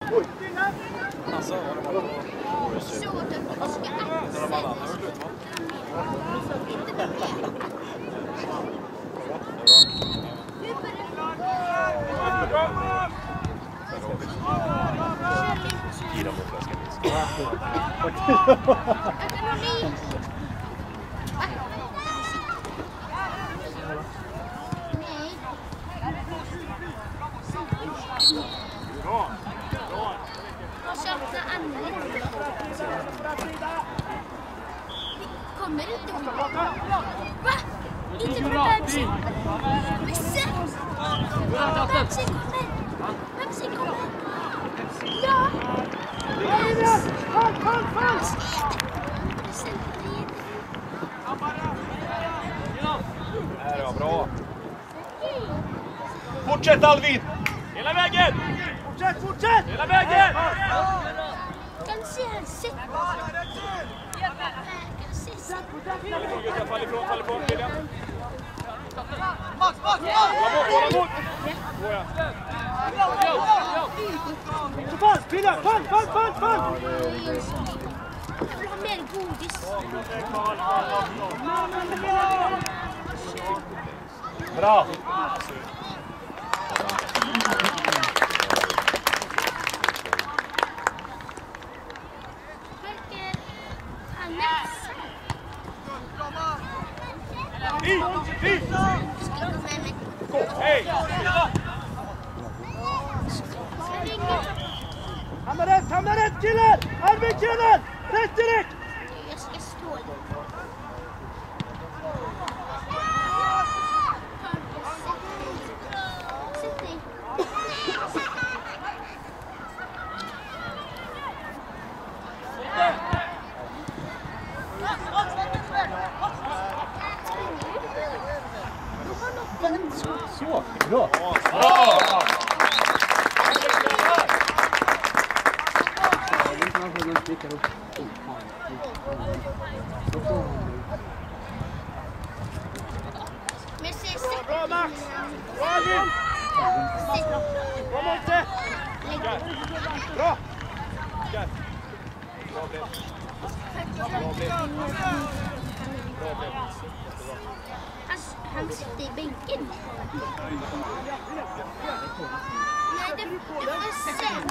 Alltså, var det bara på de alla andra slut, va? Gira mot flaskan. Kommer inte ihåg. Va? Inte från Pepsi. Pepsi! Pepsi kommer. Pepsi kommer. Ja! Här är bra. Fortsätt Alvin! Hela vägen! Fortsätt! Hela vägen! Kan se här. Sitt. Fall ifrån, William. Max! Hålla mot! Så fast, Pilla! Fall! Jag vill ha mer godis. Bra! Gå! Hej! Hamna rätt killar! Arvin killar! Rätt direkt! Jag ska stå. Sätt dig. Så, bra! Bra Max! Bra Alvin! Bra Monte! Bra! Han sitter i bänken. Nej, det var sen.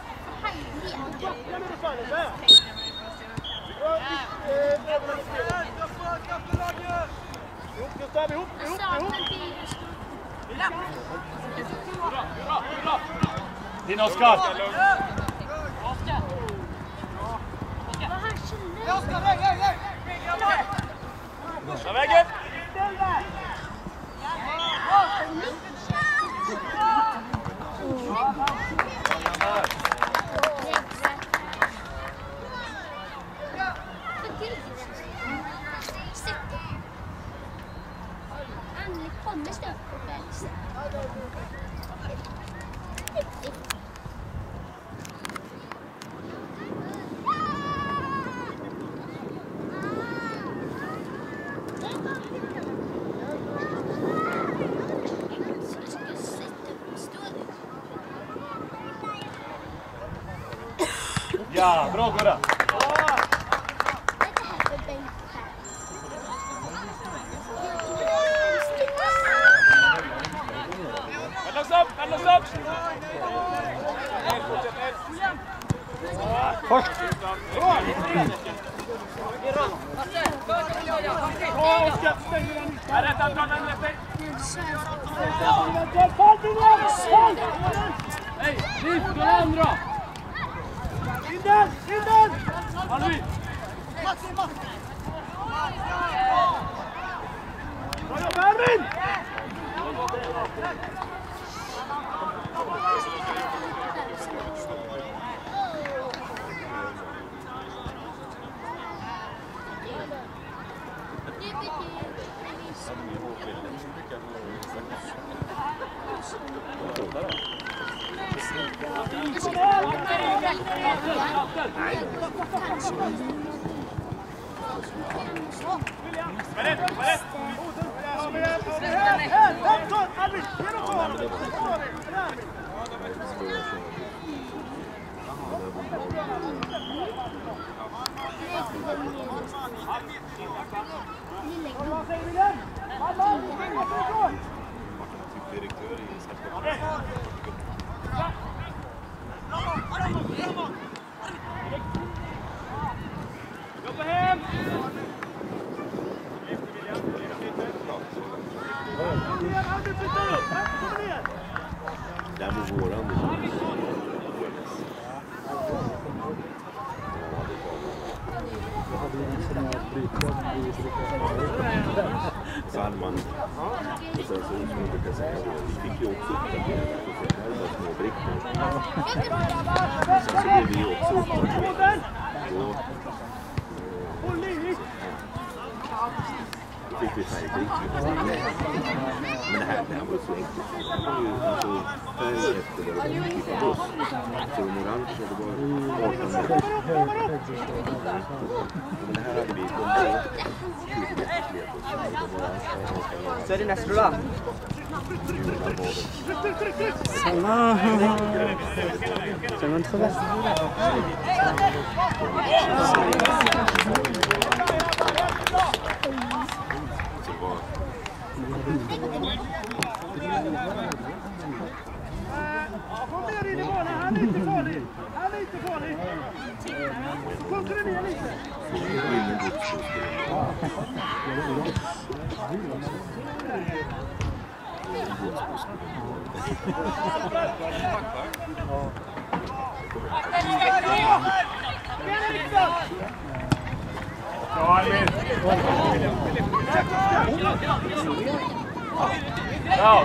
Gustav, ihop! Din Oskar! Ta vägen! Anneli kommer stå på bälsen. Ja, bra Gurra! Vända upp! Först! Oskar, stäng den! Är rätt att dra Hej, lyft den andra! In den! Alvin! Mats! Bra jobb, Alvin! Salman. Och sen så som jag brukar säga, vi fick ju också uppdatera på det här med små brickor. Sen så blev vi också uppdaterade. Då fick vi färgbrickor. Men det här var så enkelt. Det var ju alltså färg efter vad det var typ av buss. Så de orange, det var 18 meter. Men det här hade vi på 20 meters ledbuss. Så är det nästa då? Samma. Så man tror det. Kom ner in i banan, han är inte farlig. Han är inte farlig. Sjunker du ner lite? Ja,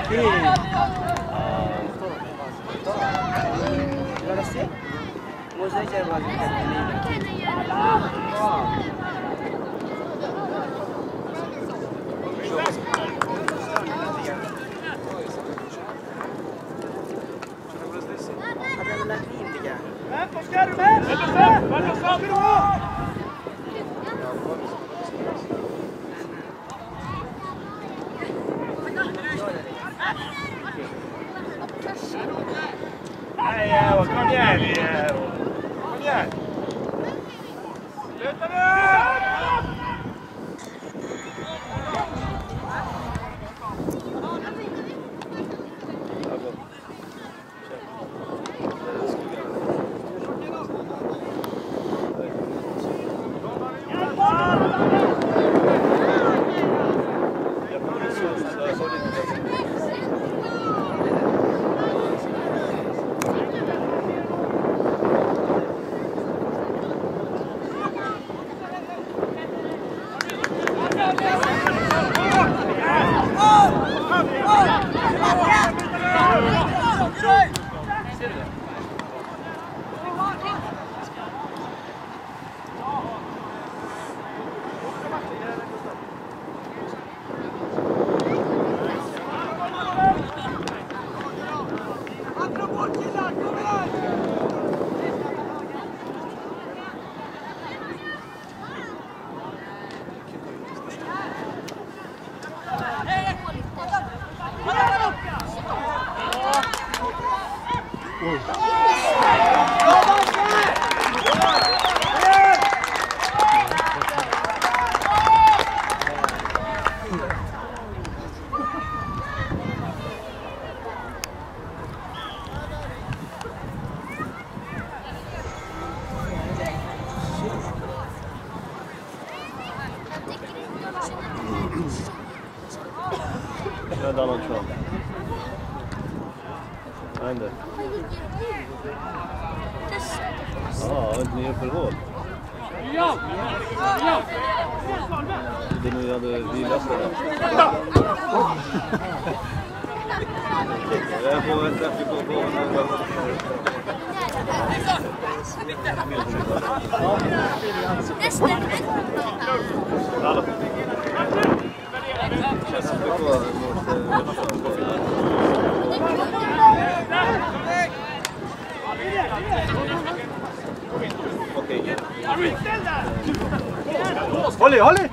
Oskar, du med? Vad ska du ha? Nej, kom igen. Kom igen. Sluta nu! Donald Trump. Ändå. Ja, ett nya förhåll. Ja! Ja! Det nu hade vi läste det. Jag får ett träff på Håll i!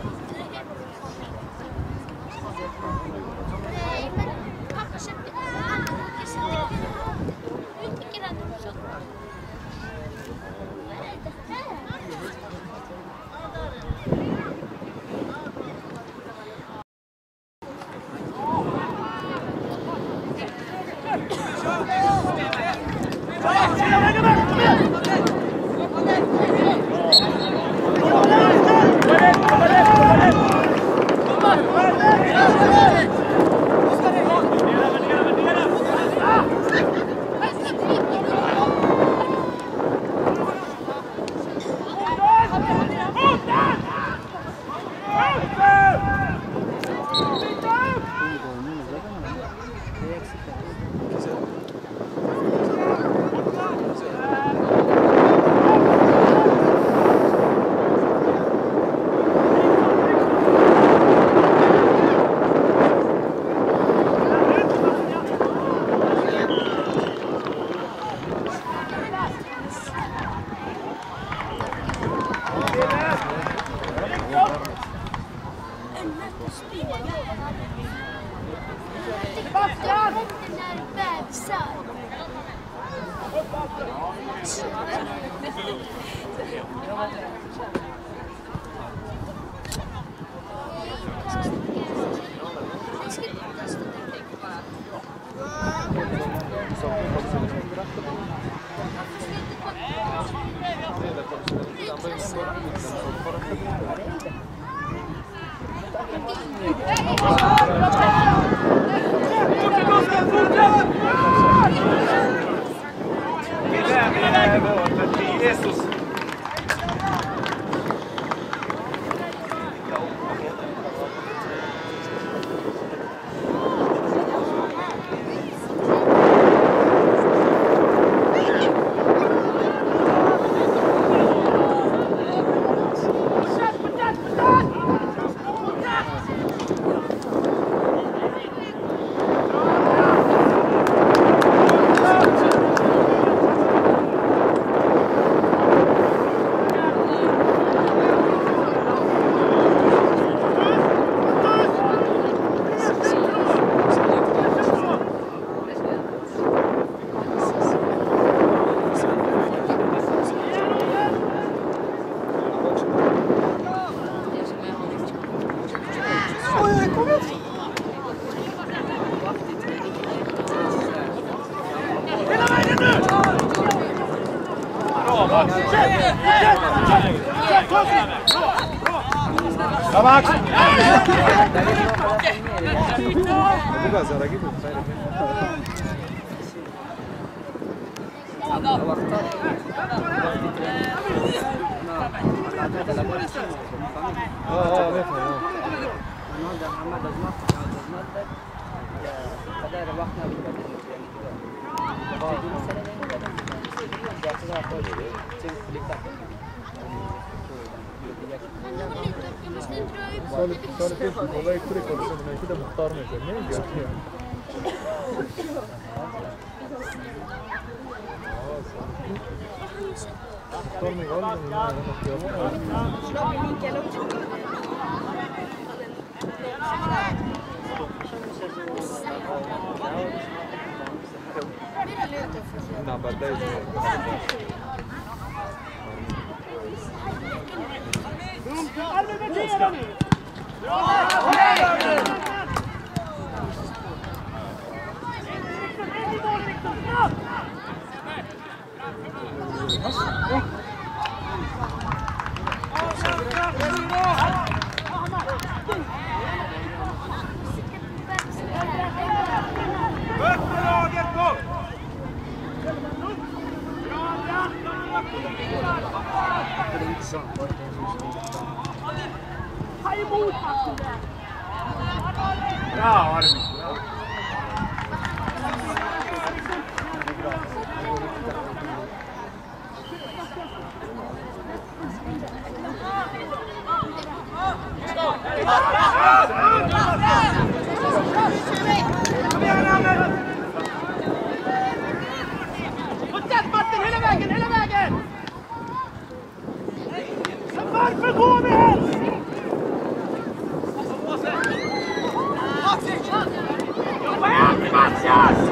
Nej, men pappa köpte Jesus. Max! Bra, Armin. Fortsätt Martin, hela vägen, hela vägen! Men varför går vi helst? Jobba igen, Mattias!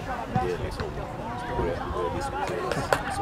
Det är liksom börja diskutera så.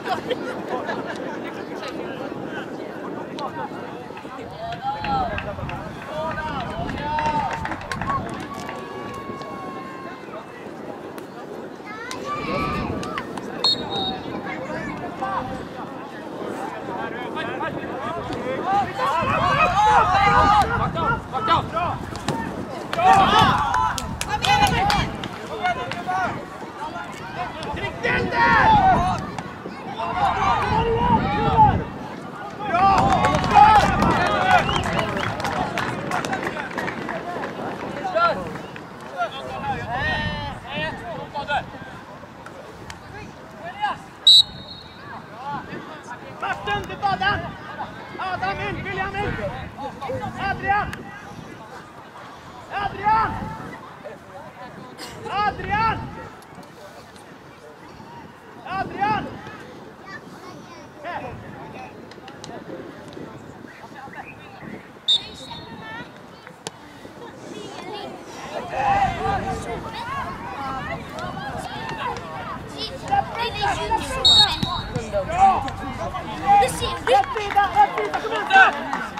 Martin till bollen! Adam in, William in! Adrian! Adrian! Adrian! Adrian! Rätt sida, kom igen!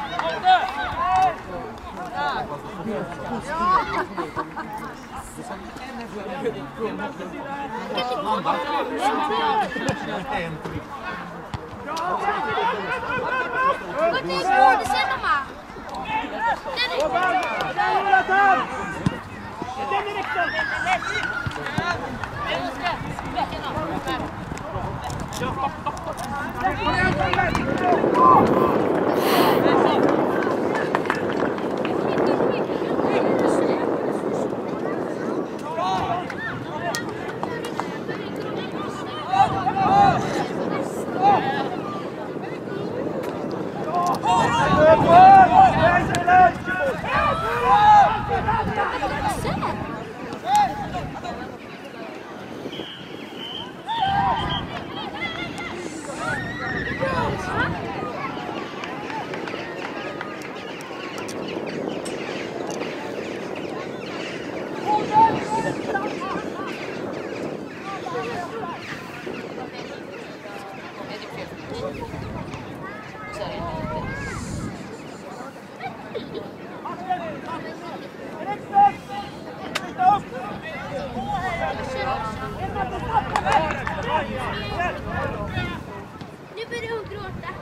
Nu börjar hon gråta.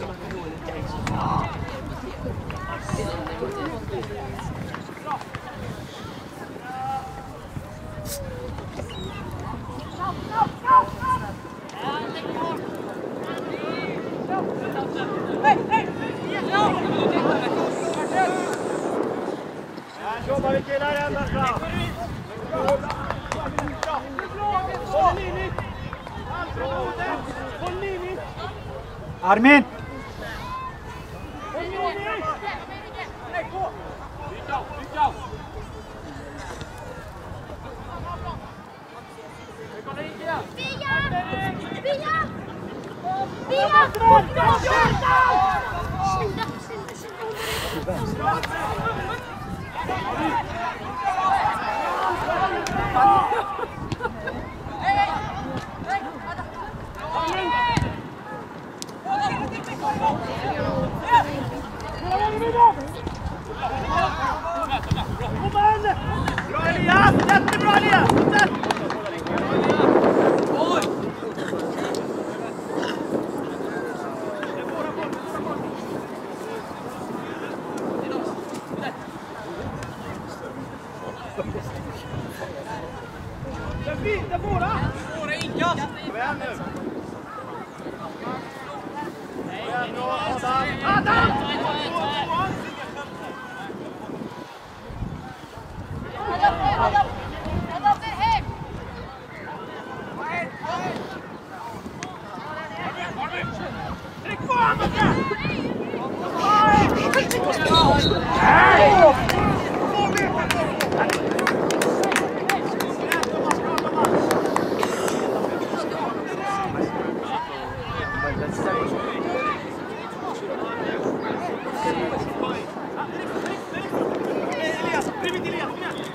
Jobbar vi killar ända fram. Håll linje. Håll linje. Armin! Håll linje. Nej, gå. Byt av. Bra Elias! Jättebra Elias! Det är våra! Våra inkast! Kom igen nu! Adam! Tryck på honom! Elias, bredvid Elias, kom igen!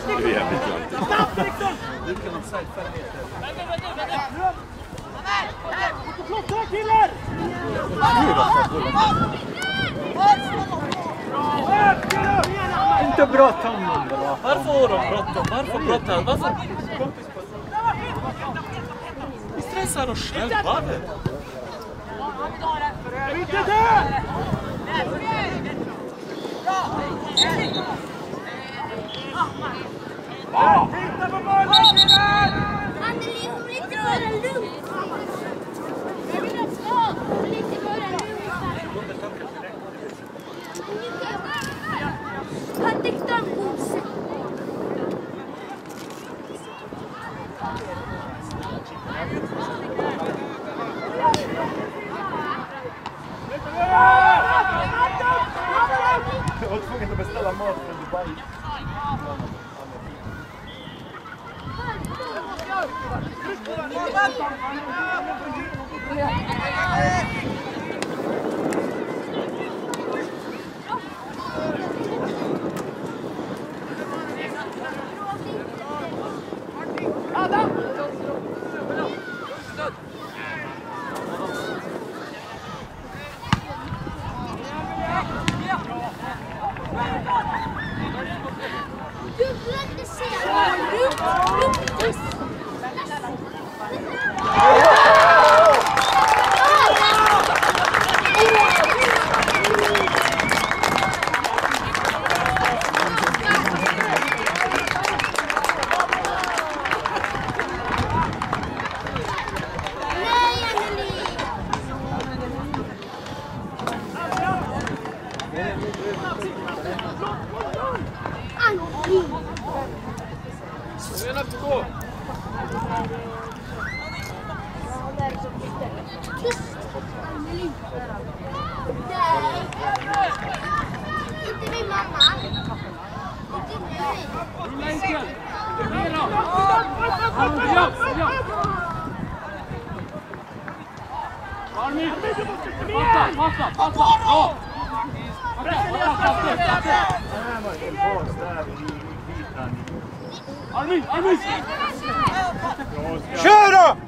Det är jävligt klart. Flotta killar! Inte bråttom. Varför har de bråttom? Varför bråttom? Varför? Vi stressar oss själva. Inte där! Titta på bollen killar! Anneli, hon vill inte vara lugn. Jag vill ha svar. Hon vill inte vara lugn. Han tyckte om goset. Jag var tvungen att beställa mat från Dubai. Du vill inte se. Inte min mamma. Armin! Kör då!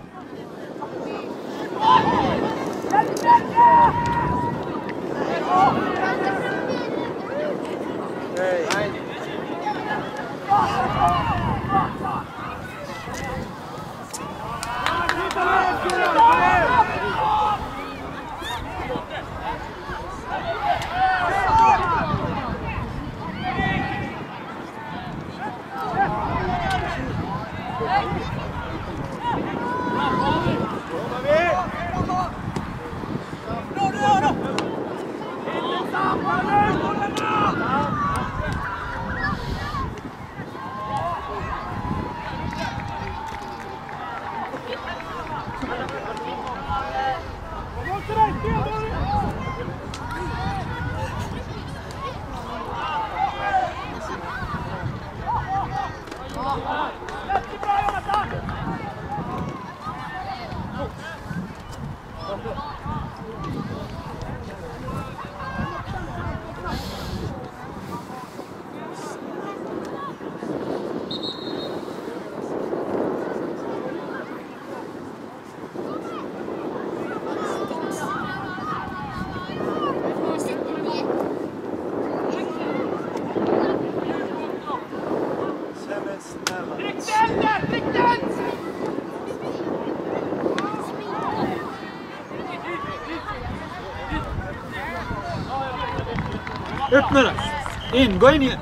Upp med den! In, gå in igen!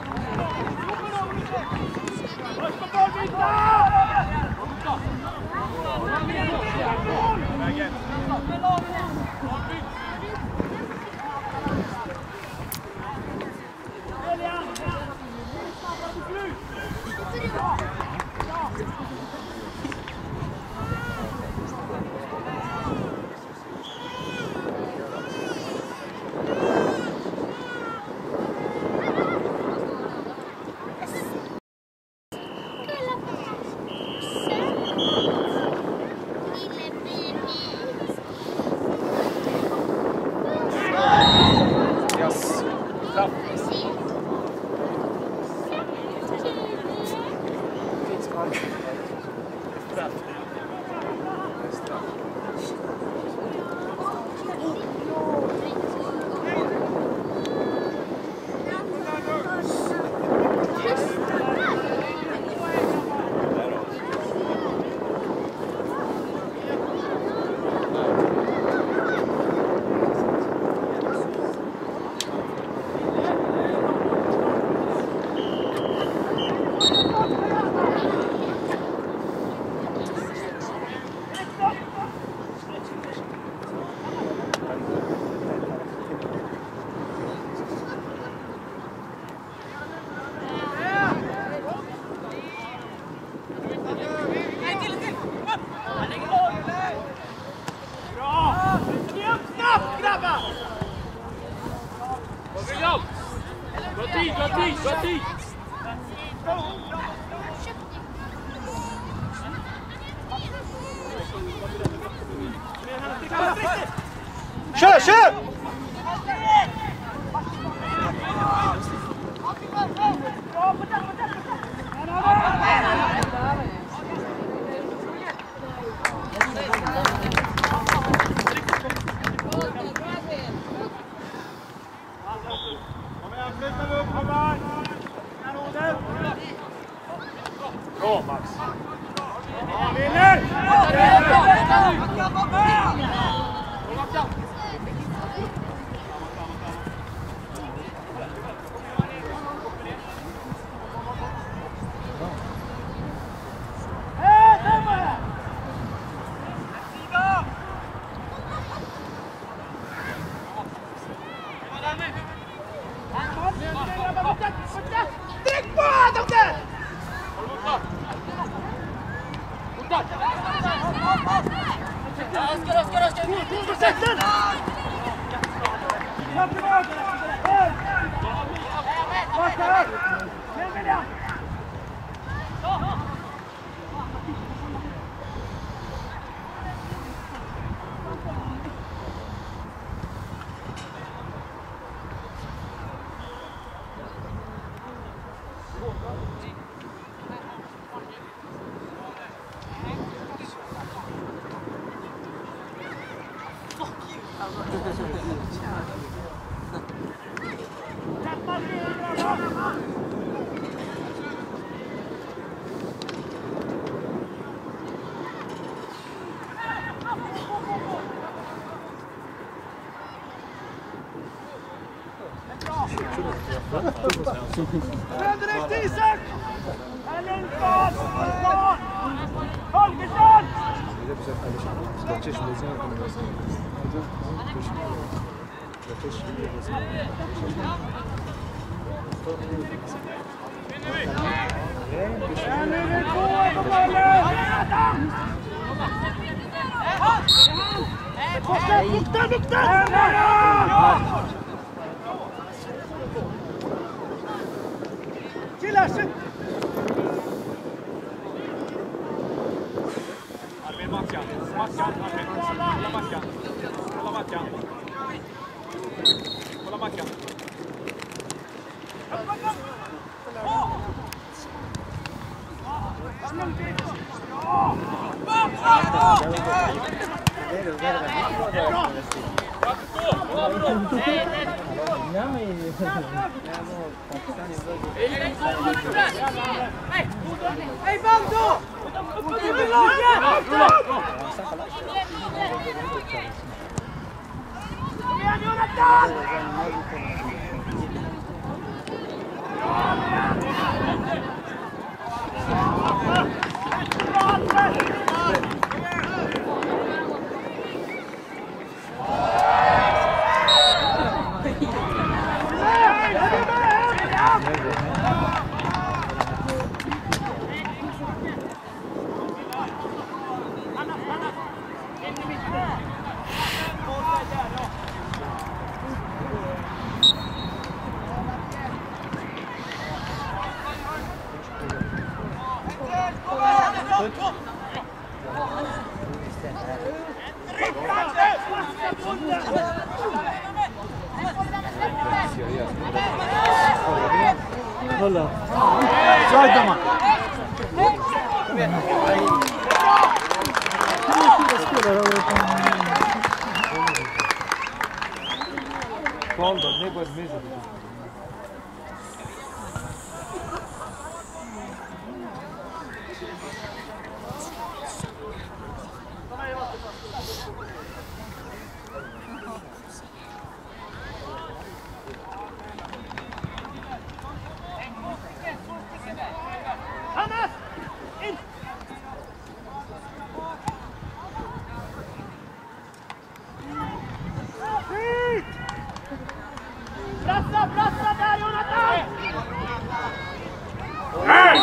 Kör, kör! Bra Max! Tryck på Adamsen! Sätt den! Kom tillbaka! Bak här! Ner med den! Vänd direkt Isak! Här Lundblad! Holgersson! Nu är vi på bollen! Lukta! Killar, shit! Armin, Mackan, Armin. Kolla Mackan. Kolla Mackan. Hej Baldo! Kolla. Slide dem. Rondo, nego je zmizio. Hannes! In! Brassa där Jonathan! Nej!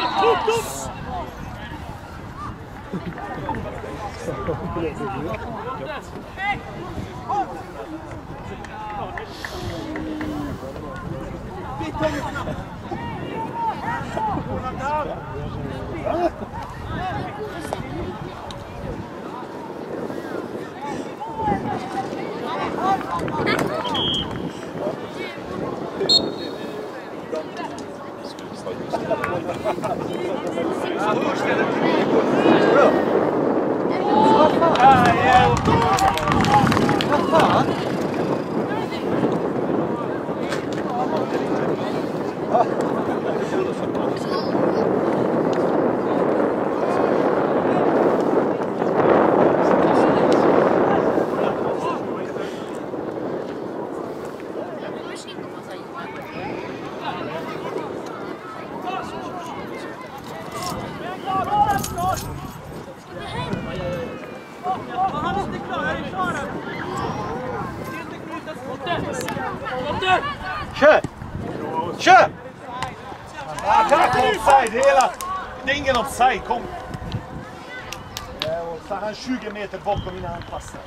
Kör! Kör! Tack offside hela. Det är ingen offside, kom. Så han 20 meter bakom innan han passar.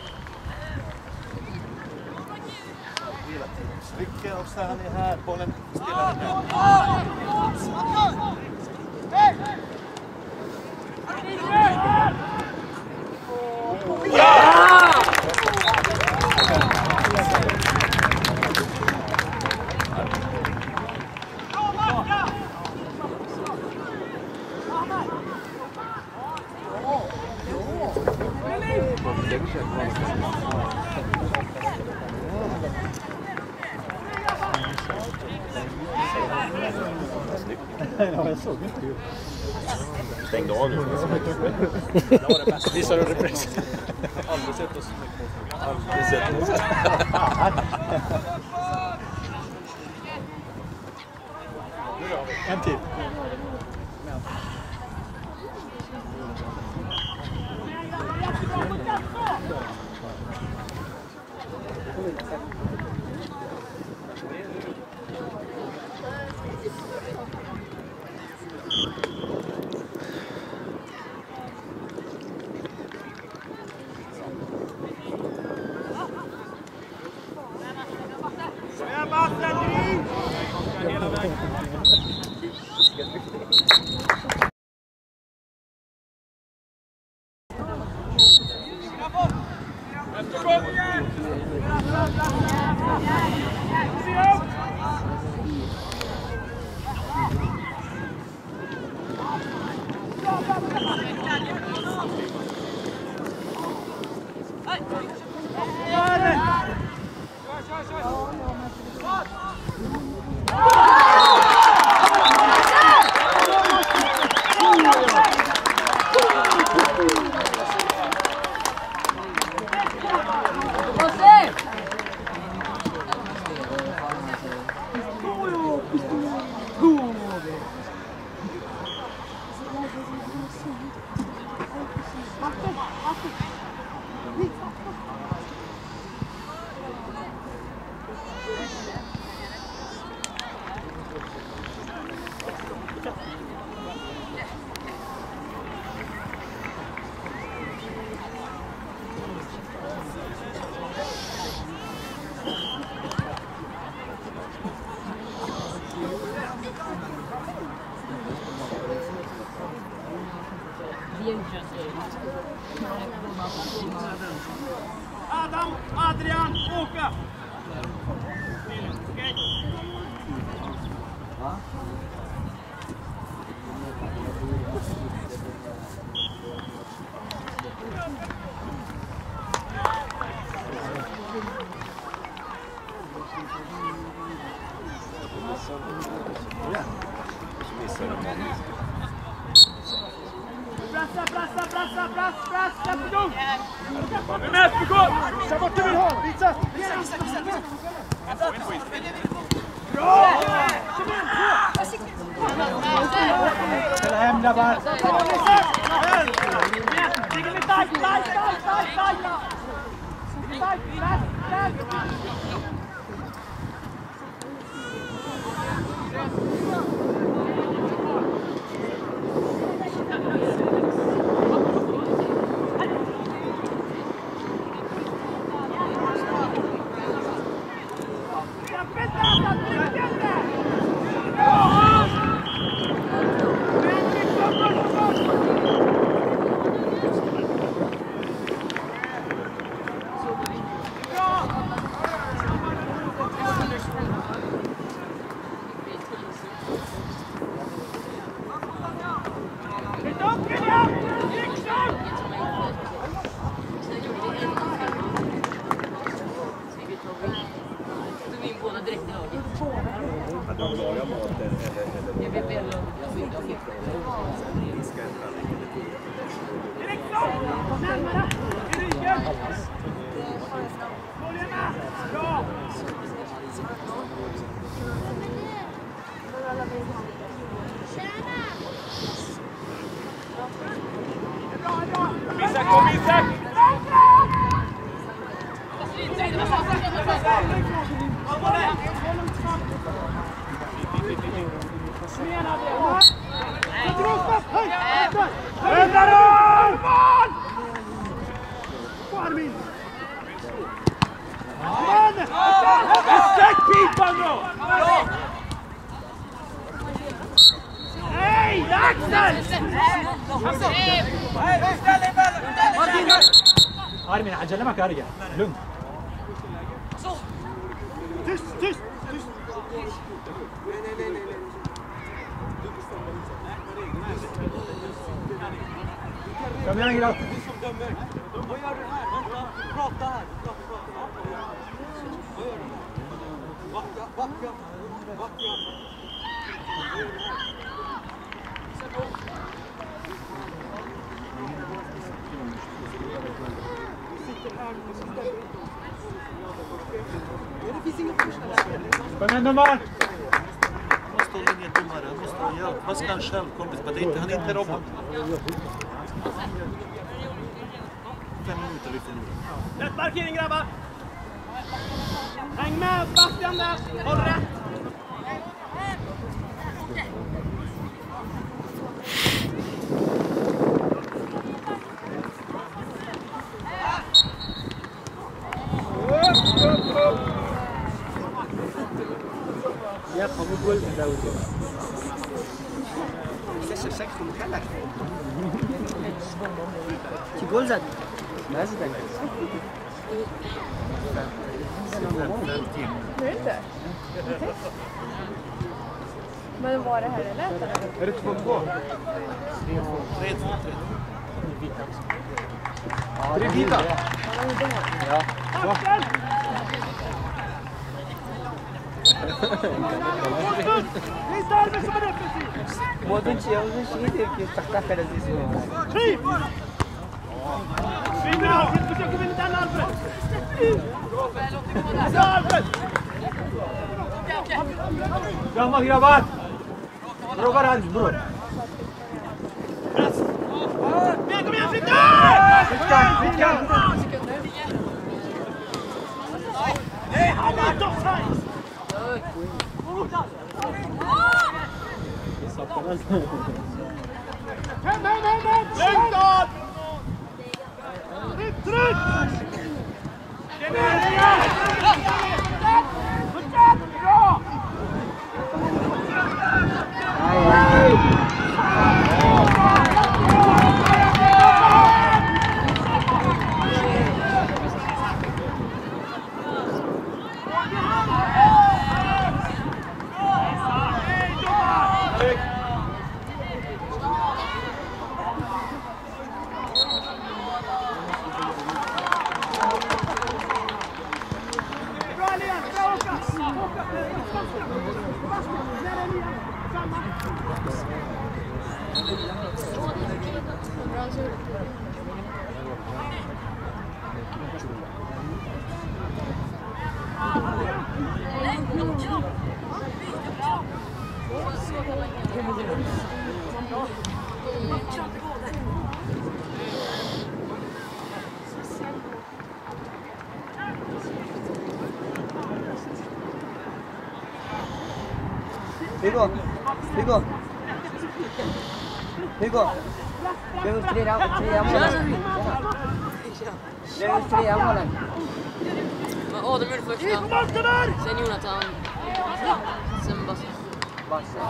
Hela tiden. Trycker och så han är här, bollen stilla här. Ja, jag såg inte ju. Stängde av nu. Visar du repris? Aldrig sett oss. Aldrig sett oss. En till. Adam, Adrian, åka! Okej. Plats, släpp igång! Med, gå! Visa bort du vill ha, visa! Bra! Spela hem grabbar! Ligger vi tajt! Isak, kom Isak! Pipan då! Hej, Axel! Armin, عجل معك ارجع لون Tyst! Kom igen grabb! Vad gör du här? Vänta, prata här. Backa. Kom igen domaren! Måste hålla ner domaren, måste hjälpa sig själv kompis, men han är inte robot. 5 minuter vi förlorar. Rätt markering grabbar! Häng med Bastian där! Håll rätt! يا قبول جول داود جول زاد ما زاد Men var det här det lät eller? Är det 2-2? 3 vita. Ja. Lite Alvin som är defensiv! Modern shit que está fazendo Typ! Vinna! Försöker vinna den Alfred! Alfred! Framåt grabbar! Bra varandra bror! Kom igen Fritte! Fickan! Nej, han är inte offside! Hem! Lugn! Rytt! Bra! Hugo! Det är tre målen. Det är tre målen. Adam gjorde första. Sen Jonathan. Sen Basse.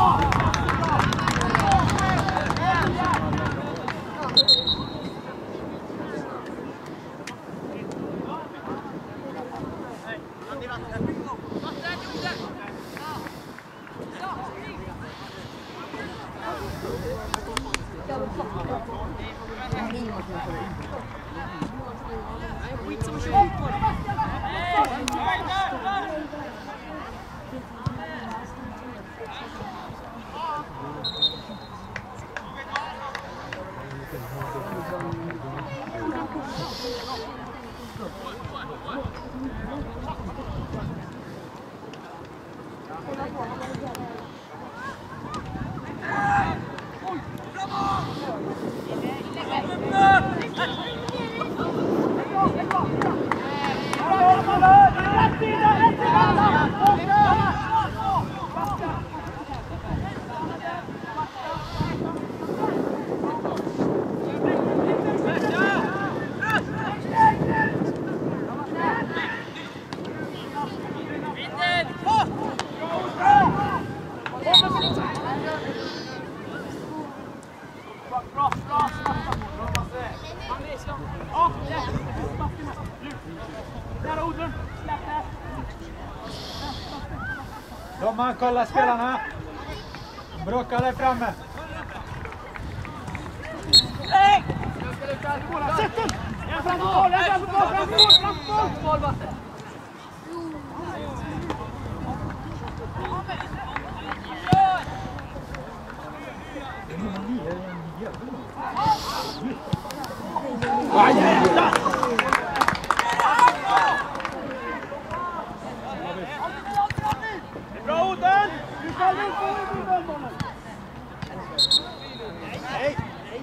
Domaren, kolla spelarna. Bråkar där framme. Sätt den! Framför mål! Bra Oden! Du kan väl få en boll! Nej!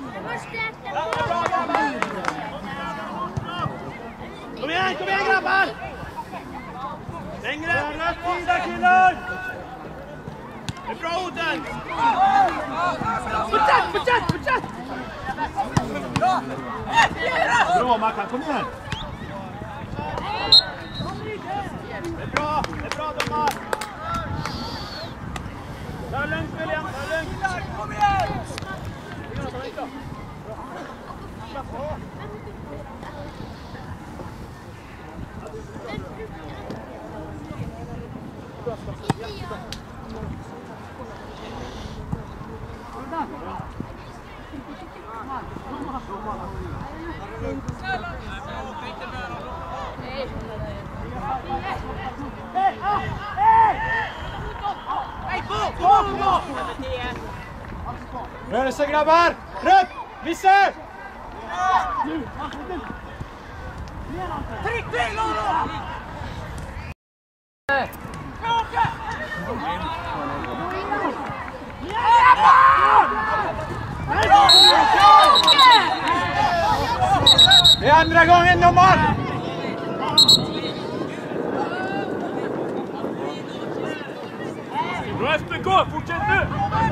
Kom igen grabbar! Längre! Rätt sida killar! Det är bra Oden! Fortsätt! Bra Mackan, kom igen! Det är bra domar! Ta lugnt William, ta lugnt! Kom igen! Rörelse grabbar! Rött! Visse! Tryck! Det är andra gången domar! Bra FBK, fortsätt nu!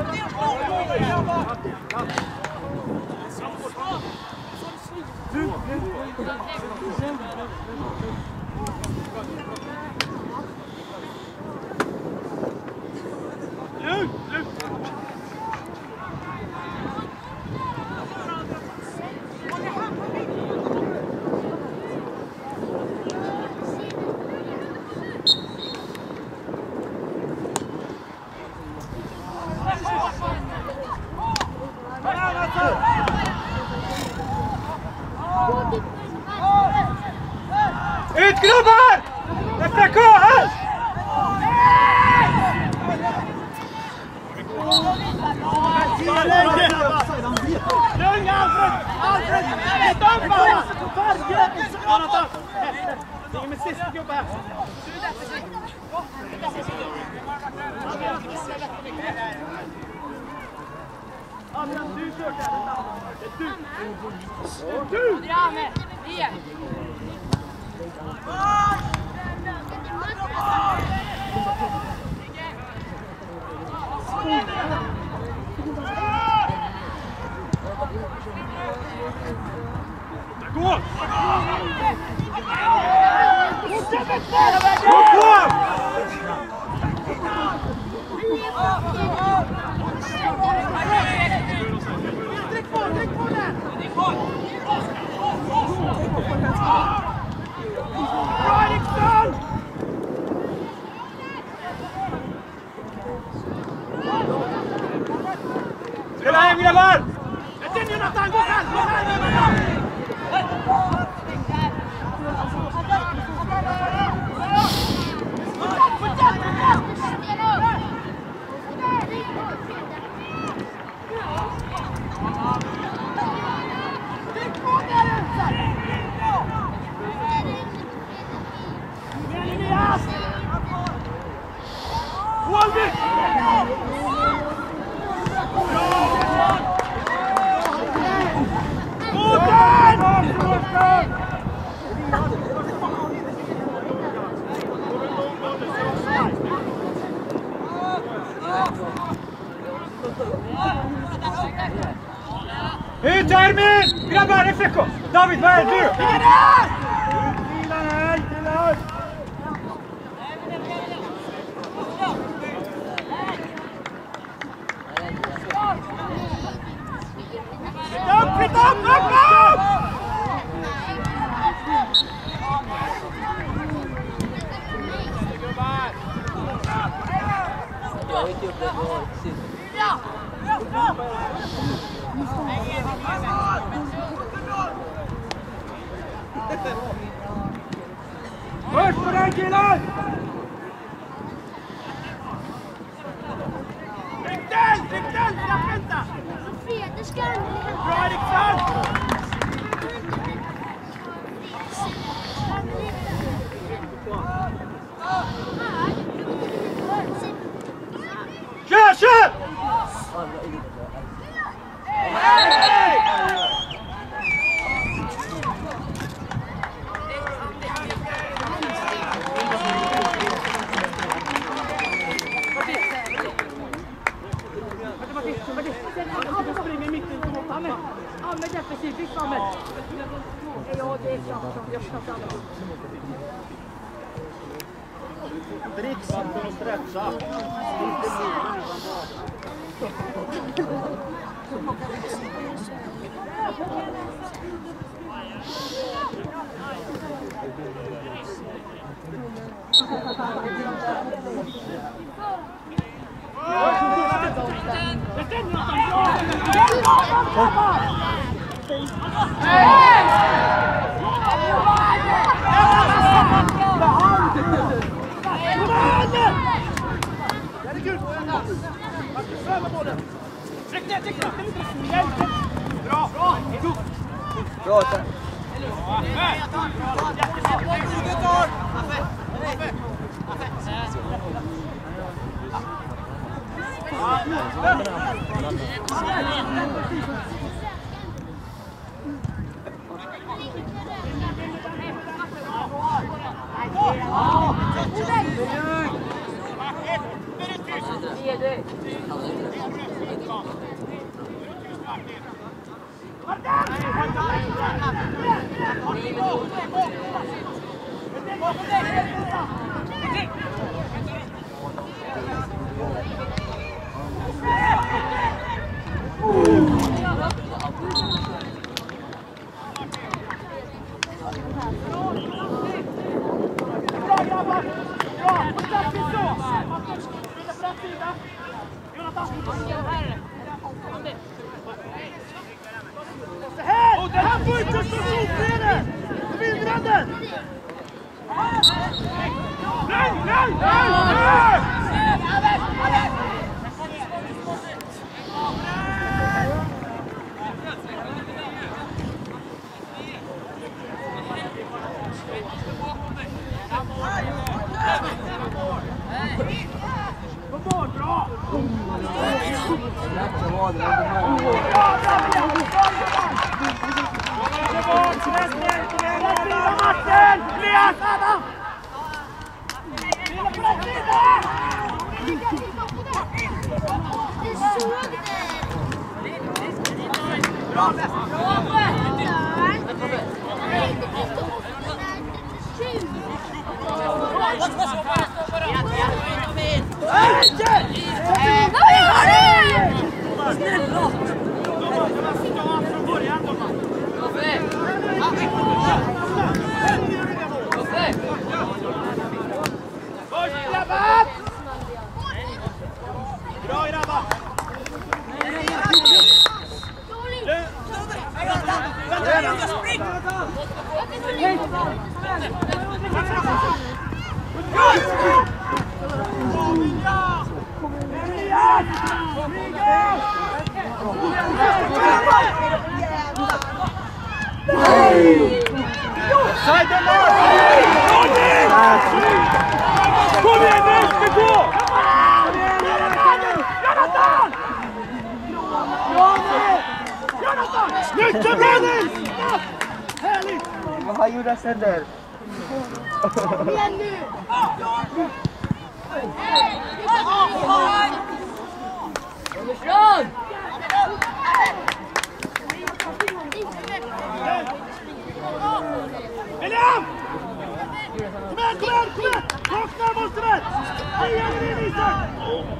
Ut grabbar! FBK! Lugn Alfred! Jonathan! Ligger med sist gubbe här. Adrian, du kör där. Det är du. Du! Adrian, igen. Gå! Spela hem grabbar! Ett in Jonathan, gå själv! Gå själv Jonathan! Ut Armin! Grabbar, FK! David, vad är du? Vilan här, vilan! Flytta upp, upp! Jag har inte gjort det på sist. Först på den killen! Rikten! Vänta! Sofia, det ska inte. Bra Eriksson! Kör! Han springer i mitten som mot Ahmed. Ahmed defensivt, Ahmed. Ja, det är klart. Jag ska alla. Dricksvatten och stretcha. Bra, tack. Vad har Judas händer? Igen nu! Ifrån! William! Kom igen! Vakna måste väl! Igen in Isak!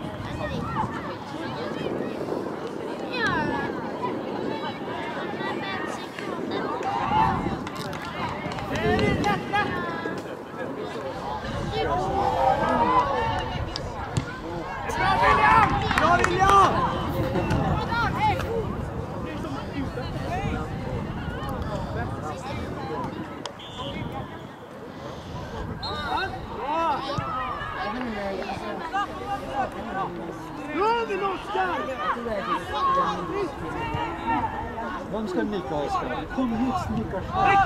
Bra William! Vem ska Mikael spela? Kom hit Mikael.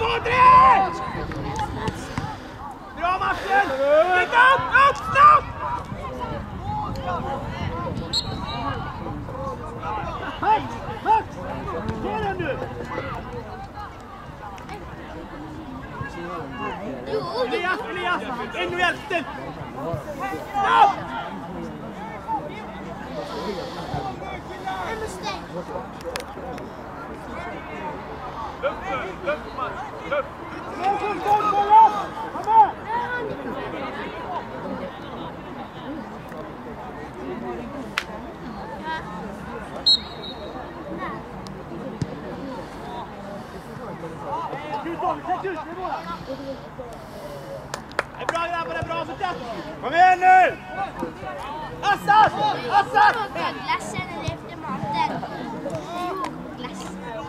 Bra Martin! Upp, snabbt! Högt! Ta den nu! Elias! In och hjälp till! Stopp! Luft, Mats! Luft! Det är bra grabbar, det är bra fortsätt! Kom igen nu! Assar! Glassen eller efter maten. Glass.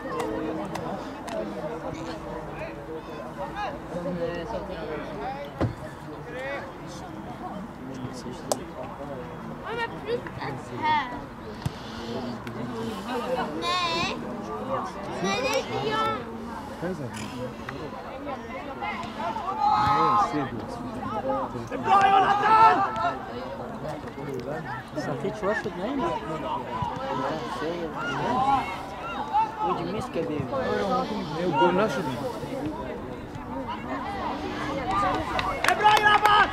Har man flyttats här? Nej. Nej, det är inte jag. Det är bra Jonathan! Safic واخد نايم ودي مسكه بيه Det är bra grabbar!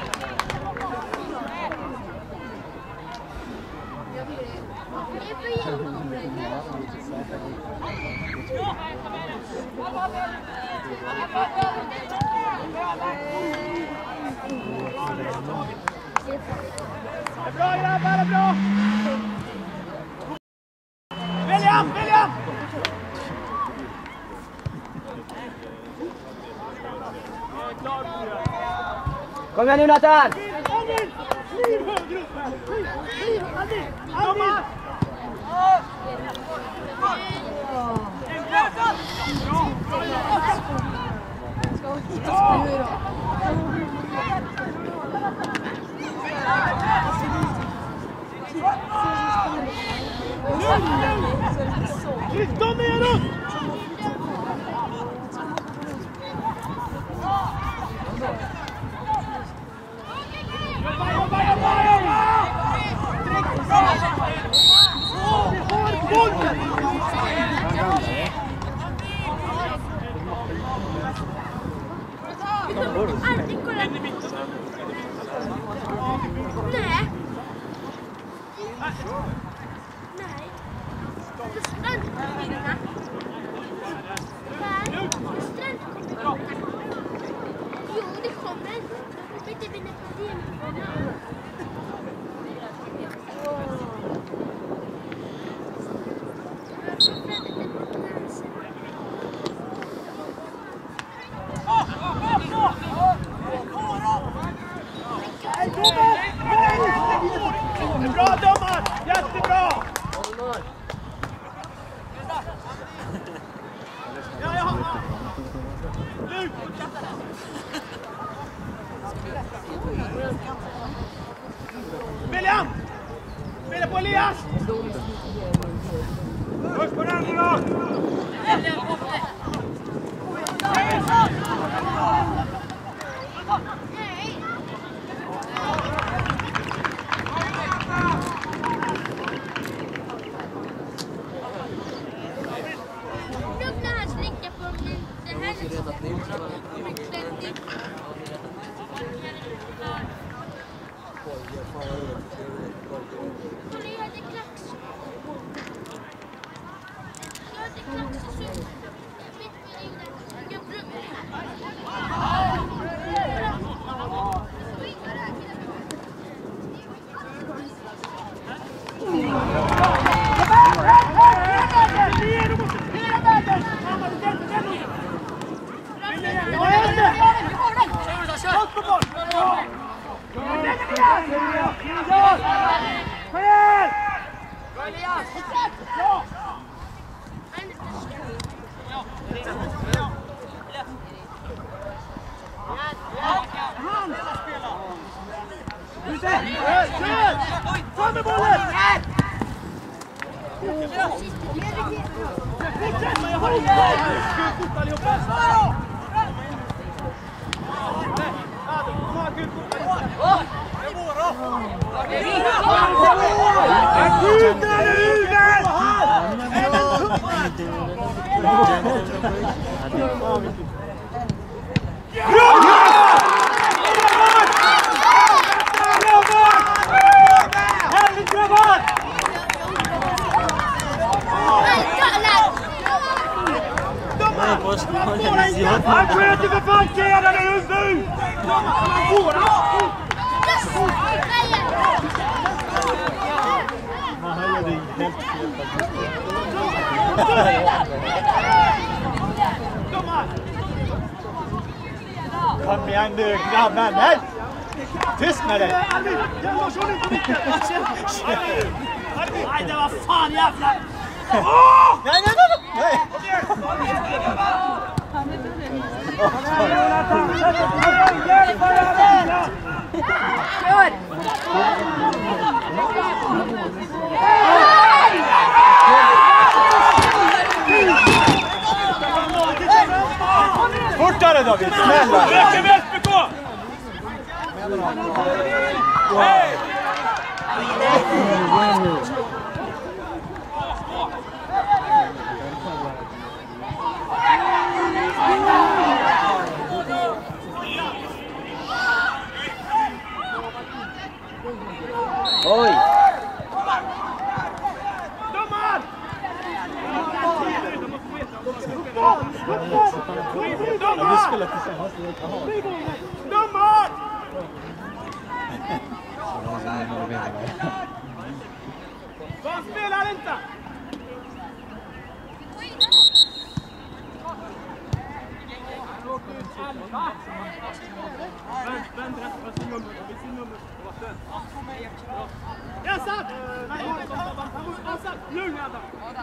Det är bra grabbar, det är bra! William! Kom igen nu Nathan! Kom igen då! Aldrig kolla. Nej. Nej. Du ska inte vinna. ser redan att det är Han sköter för fan kedjan i huvudet! Man höjer dig helt fel. Kom igen nu, grabben! Nej! Tyst med dig! Nej, det var fan jävla... Nej! Fortare David, snälla! Röker med SPK! Hej! Oj! Domar! Vi spelar tillsammans. Domar! De spelar inte! Vänd rätt för sin nummer. Assad! Assad, lugn Adam!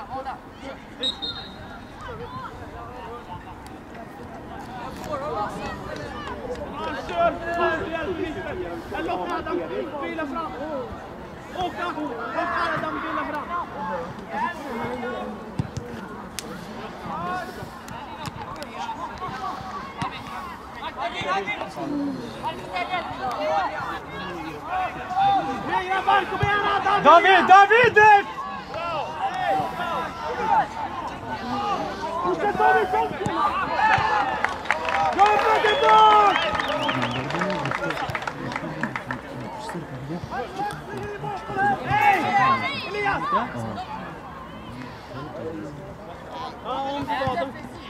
Kör! Låt Adam vila fram! Åka! Låt Adam vila fram! David! Fortsätt David! Jobba tillbaka! Hej! Elias! Ja, om staden.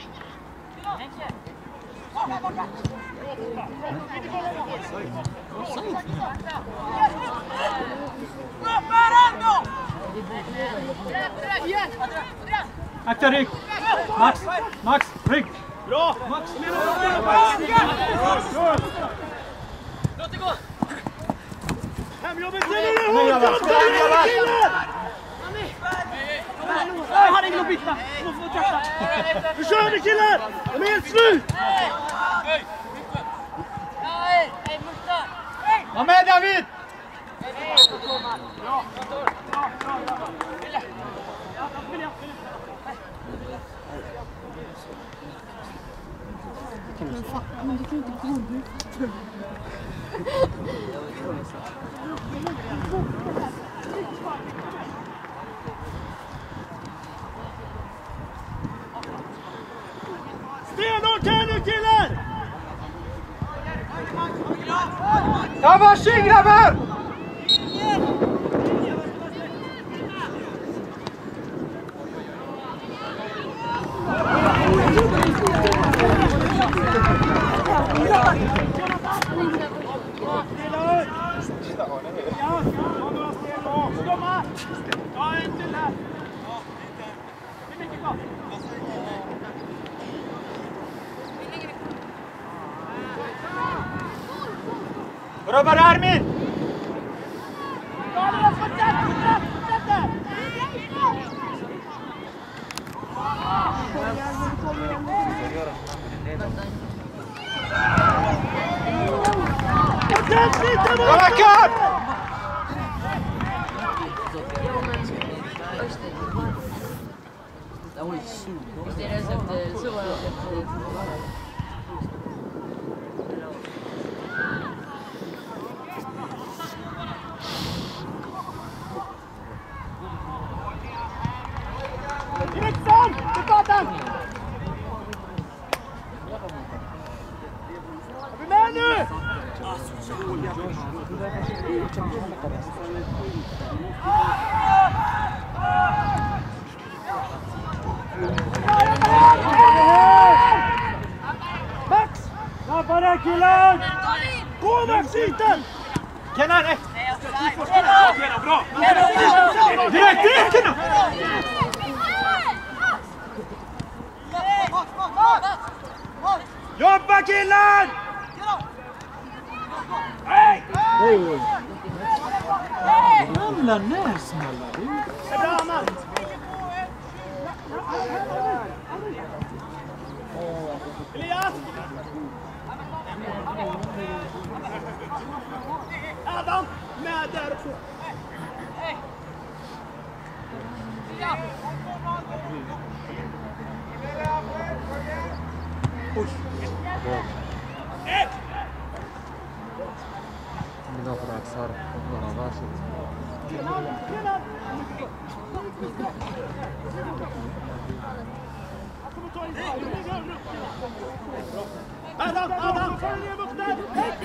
Akta rygg! Max, rygg! Bra! Max! Låt det gå! Hemjobbet till Han är ingen att byta! Nu kör vi killar! De är helt slut! Var med David! Men du kan inte gå ut. Stenhårt här nu killar! Ta varsin grabbar! Robert Armin! Bra Kapp! Eriksson! Tillbaka! Är vi med nu? Max! Snabbare killar! Gå Max ytan! Kenan, ett! Bra! Direkt, Kenan! Jobba killar! Hej! Jävla näsmällar du! Det är bra man! Elias! Adam! Med där uppe! Ett! Mina fraxar några varsitt. Adam! Följ ner Mukhtar!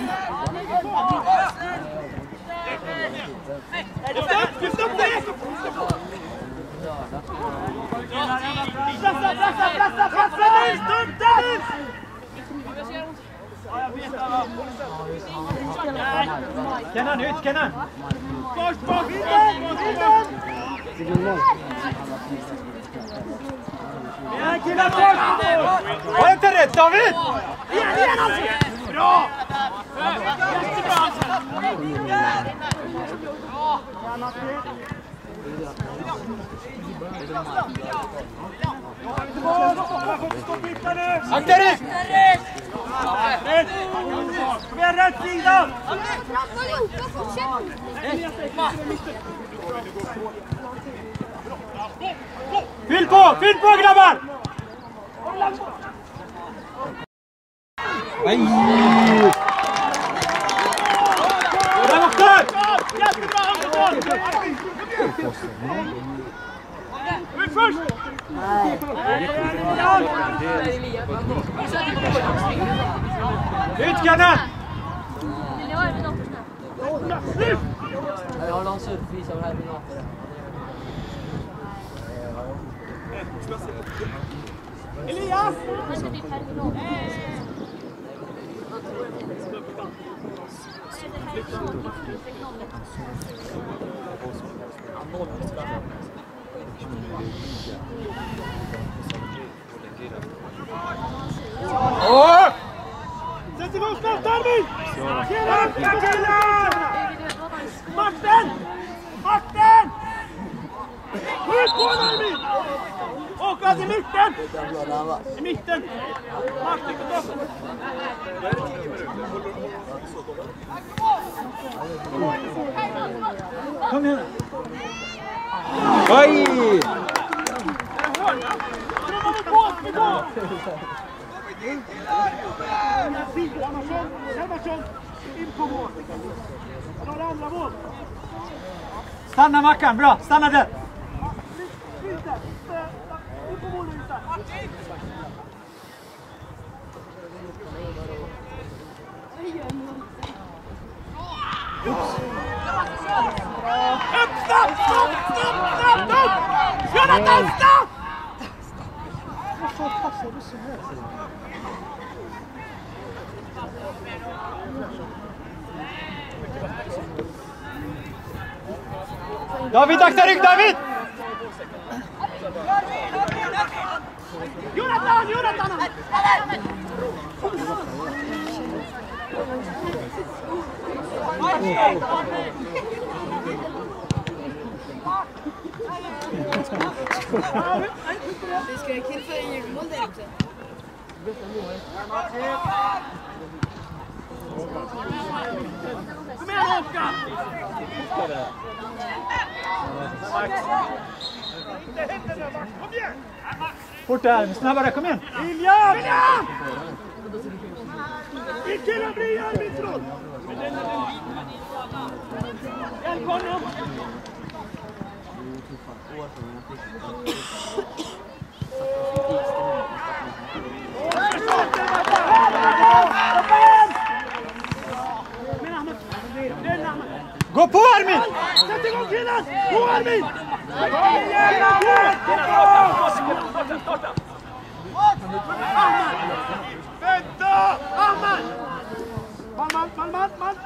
Lyft upp dig! Pressa Nils! Tunta Nils! Ja, jag vet det. Kenan, ut Kenan! Bort! Vinden! Ja, killar bort! Var inte rätt David! Igen alltså! Bra! Jättebra! Akta dig! Kom igen, rätt sida! Fyll på grabbar! Nej! Bra Mukhtar! Jättebra Andersson! Vi är först! Ut Kenan! Jag har någon surfis av Herminator. Elias! Sätt igång snabbt Armin! Killar! Martin! Skjut på Armin! Åka till mitten! I mitten! Martin på toppen! Kom igen! Oj! Stanna Mackan, bra! Stanna där! Upp, stopp! Jonathan, stopp! Varför passar du så här? David, akta rygg, David! Jonathan! Vi ska killföra en julmål där också. Kom igen, Håkan! Fort där, snabbare, kom igen! William! Vilken blir arbetsroll? Hjälp honom! Gå på Armin! Sätt igång killen! Gå Armin! Starta! Vänta! Arman! Man!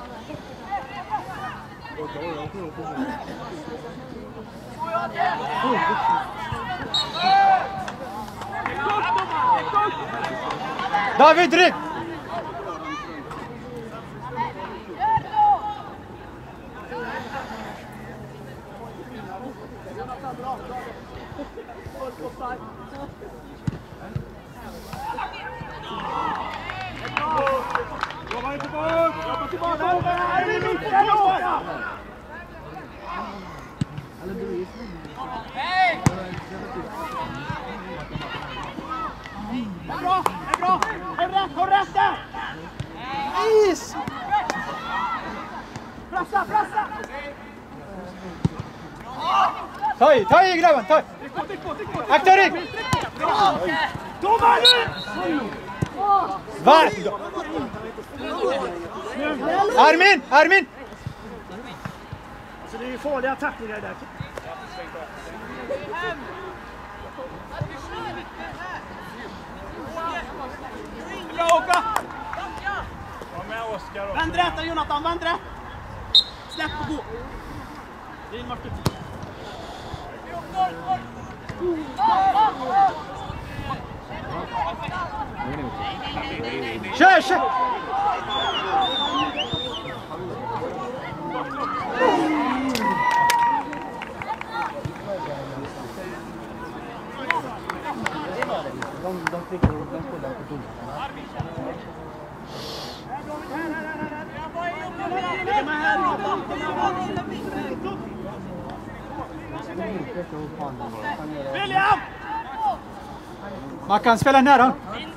David, ryck! Jobba tillbaka! Hej! Det är bra! Håll rätt där! Is! Pressa! Ta i grabben, ta i! Akta rygg! Domar nu! Va? Armin! Alltså det är ju farliga tacklingar där. Bra Håkan! Vänd rätt Jonathan, vänd rätt! Släpp och gå! Din Martin. Kör! De spelar på dom. William! Man kan spela nära.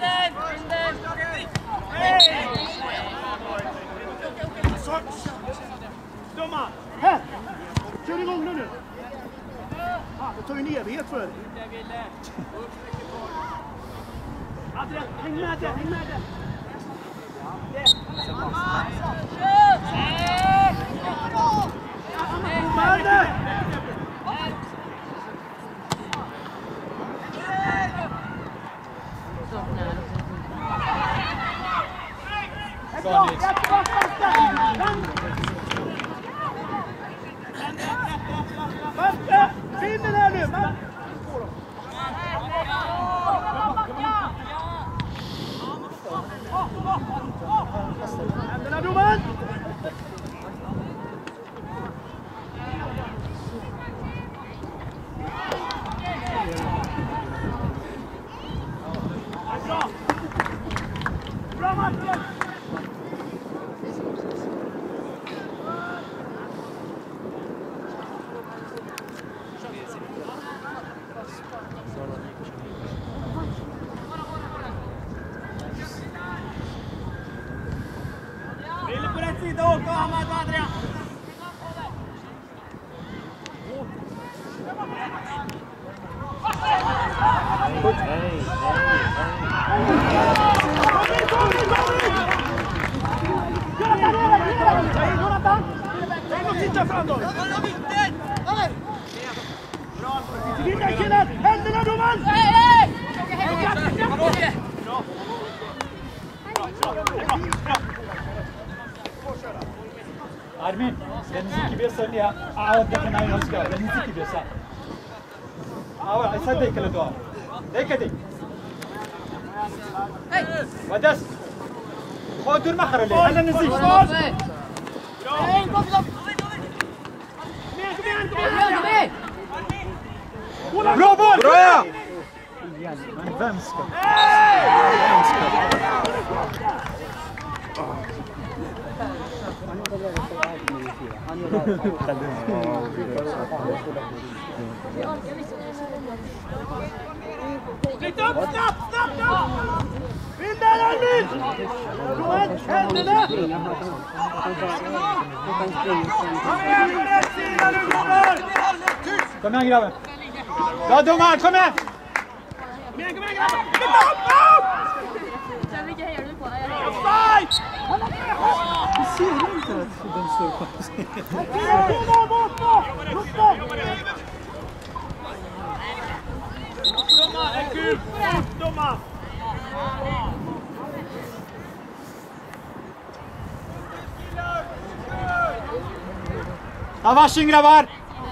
Domar! Här! Kör igång nu! Det tar ju en evighet för dig. Adrian, häng med det! Finnen här nu! Händerna domaren! Bra Martin! Vill på rätt sida åka och hamna på Adrian. Jonathan! Kom då! Vinna killen! Händerna domaren! Armin, dan ziki biasa ni awak dah kena yang segala. Dan ziki biasa. Awak asal dek kalau doa. Dek dek. Wadas. Kau dur mak kerana. Ada nasi. Bra boll! Bra! Men vem ska? Vem ska? Flytt upp! Snabbt! Vill där Armin! Johan, händerna! Kom igen grabben! Bra domaren, kom igen! Kom igen grabben! Flytt upp! Sen vilka hejar du på? Offside! Du ser inte att de står på sig. Domar! Ta varsin grabbar!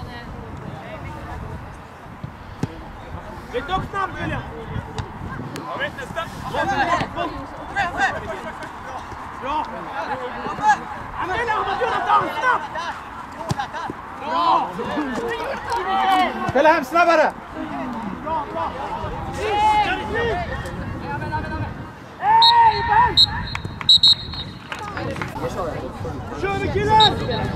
Flytt upp snabbt William! Jag vet inte, bra! Använda honom att göra dans snabbt! Bra! Spela hem snabbare! Bra! Hej, Ben! Kör vi killen!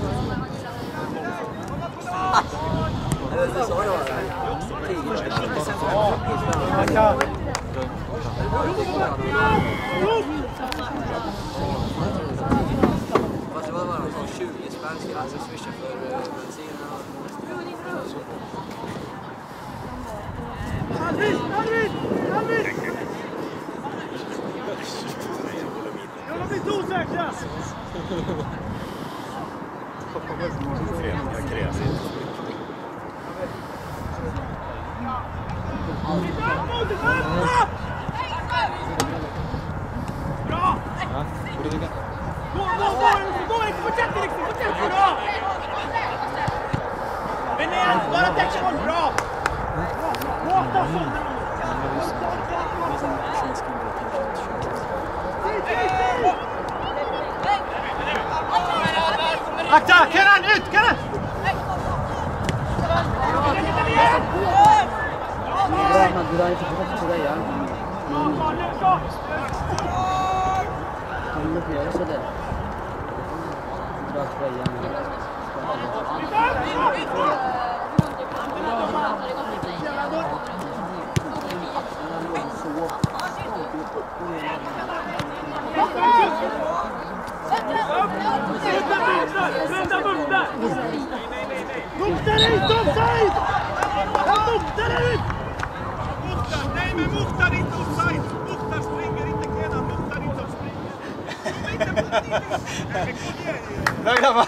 Fast det var bara de som 20 spänn skulle alltså swisha för bensinen. Alvin! Jag har blivit osäkra! Bra! Gå! Fortsätt liksom! Bra! Men igen, bara täckskål! Bra! Båta sånt! Akta! Kenan! Ut! Kenan! Du har inte fått sådär igen. Kan du inte göra sådär? Bra tröjan. Vänta bort där! Mukhtar är inte offside! Mukhtar är ut! Nej men Mukhtar är inte offside! Mukhtar springer inte Kenan, Mukhtar inte springer! Bra grabbar!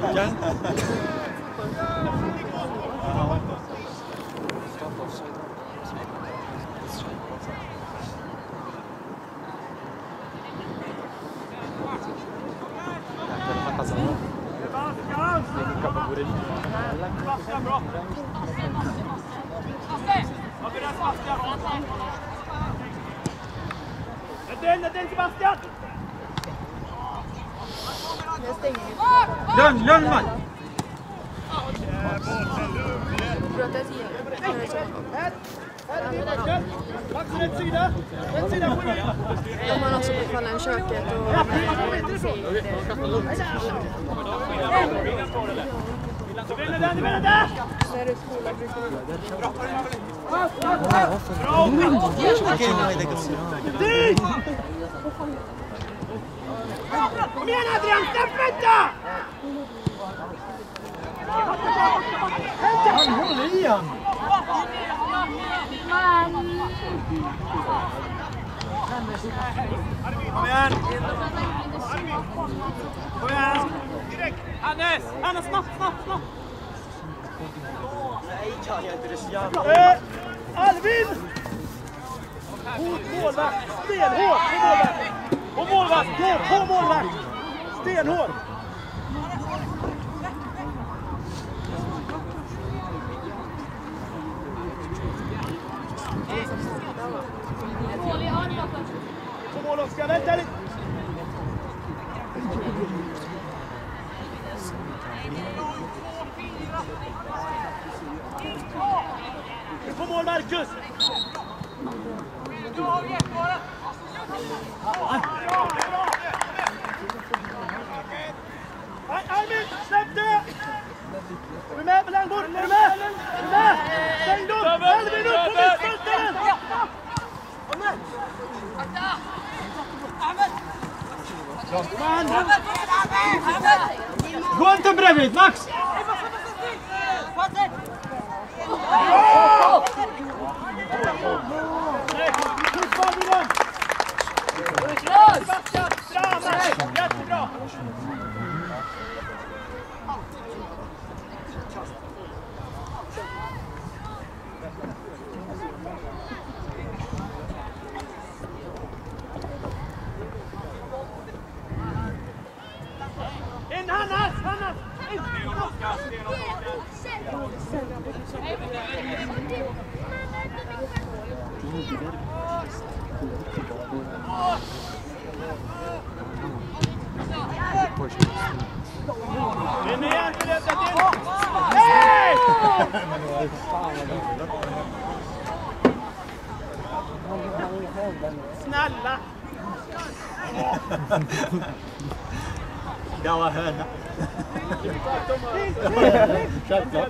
Sebastian, bra! Den Sebastian! Lugn man! Rätt sida på dig! De har också befallen köket och Vinner där! Kom igen Adrian, släpp inte! Han håller i han! Kom igen! Kom igen! Direkt! Hannes, snabbt! Nej, kan jag inte, det är så jävla... Alvin! Mot målvakt, stenhårt på målvakt! Och målvakt, gå på målvakt! Stenhårt! Så mål Oskar, vänta lite! På mål Marcus! Alvin, släpp det! Är du med på Langborg? Är du med? Är du med? Stäng dem! Alvin upp på mittfältaren! Gå inte bredvid, Max! Jättebra! In Hannas! In igen, rätta till! Hej! Snälla! Det var höna. Självklart.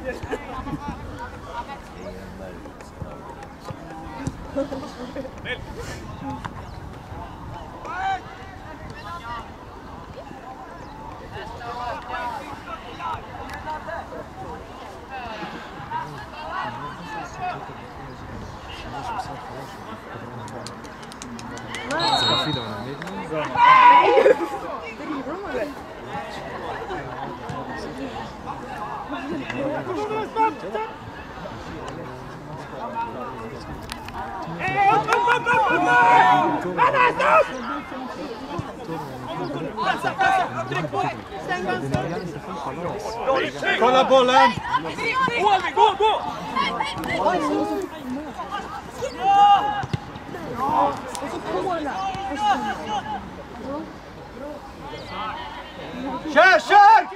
Kolla bollen! Gå! Kör!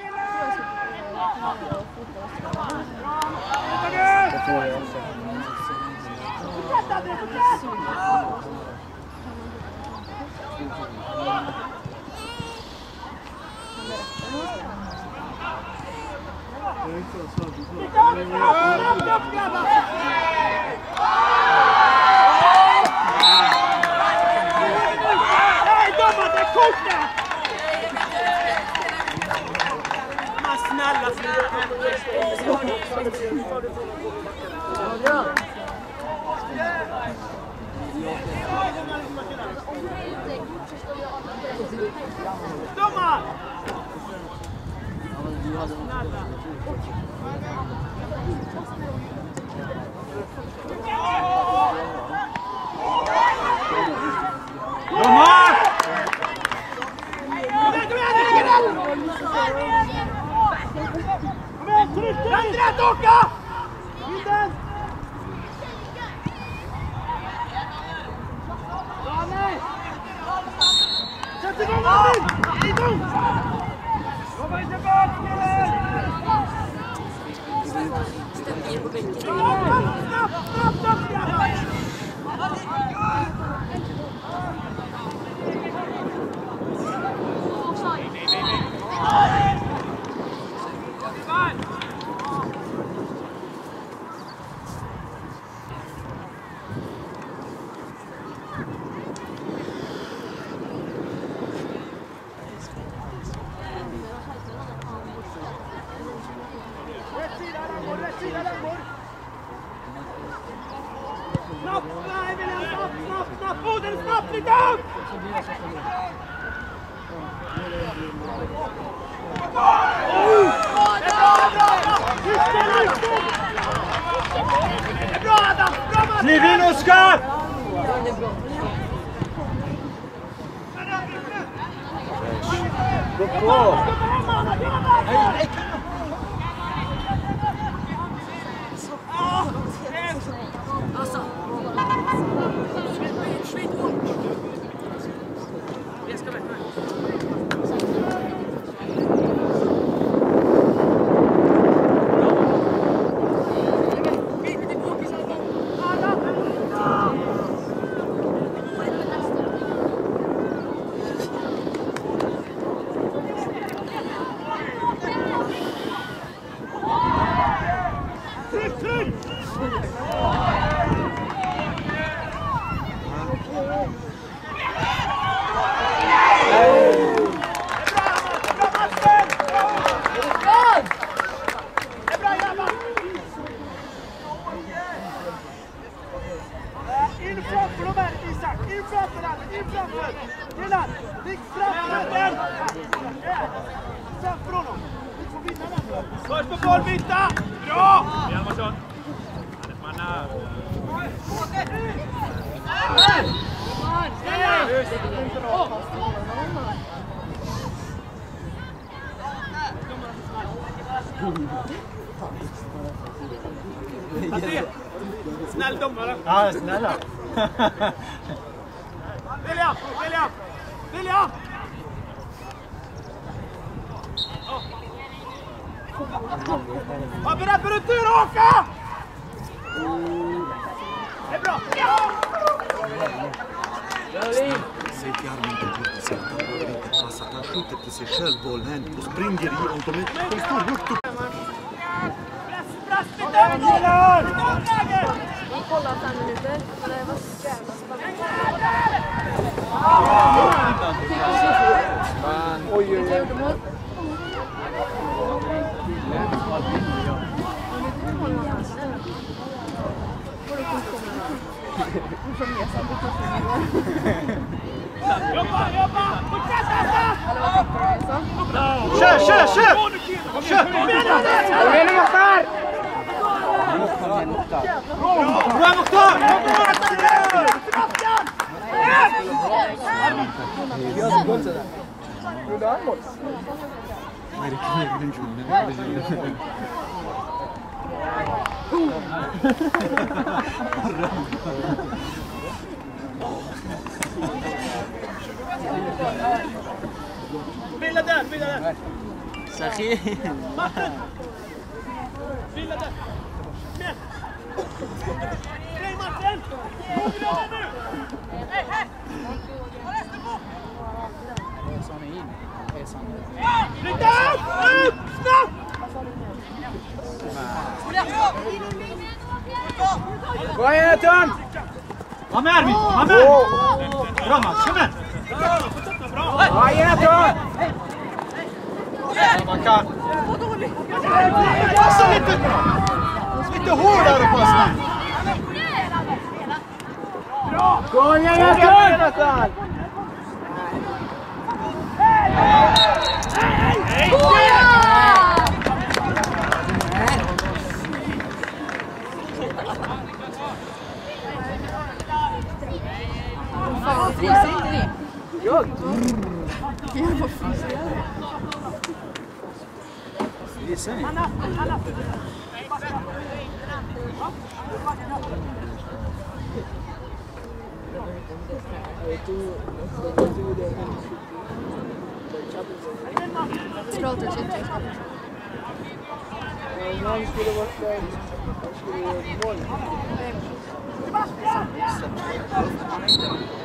Oh! Bra Adam! Bra man! Kliv in Oskar! Gå på! Först på bollbytta! Bra! Hjalmarsson. Manna. Snäll domare. Ja, snälla. William! William! William! Var beredd för retur, Håkan! Det är bra! Säg till Armin att han behöver inte passa. Han skjuter till sig själv bollen och springer i om de står högt upp. Press lite! Milan! Vi kollar 5 minuter. Det var jävla spännande. Oj, oj, oj. Jobba, jobba! Fortsätt! Kör, kör, kör! Kör! Kom igen Oskar! Bra Mokhtar! Villa där, villa där! Sahil! Martin! Villa där! Med! Hej Martin! Bra nu! Hej, hej! Var resten på? Flytta upp! Ut! Snabbt! Gå igen Törn! Var med Armin! Var med! Bra Mats, kom igen! Gå igen Törn! Man kan... Passa lite hårdare passa! Gå igen Törn! Fan, fryser inte ni? Jag? Jag får frysa. Gissar ni? Pratar inte. Han skulle varit där. Han skulle göra mål.